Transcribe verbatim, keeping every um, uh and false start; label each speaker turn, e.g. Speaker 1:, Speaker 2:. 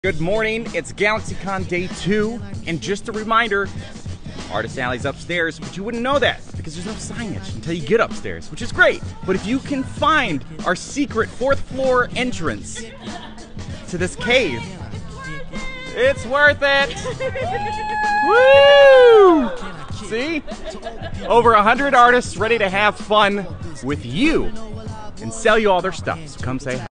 Speaker 1: Good morning, it's Galaxycon Day two, and just a reminder, Artist Alley's upstairs, but you wouldn't know that because there's no signage until you get upstairs, which is great. But if you can find our secret fourth floor entrance to this cave, it's worth it! Woo! See? Over a hundred artists ready to have fun with you and sell you all their stuff, so come say hi.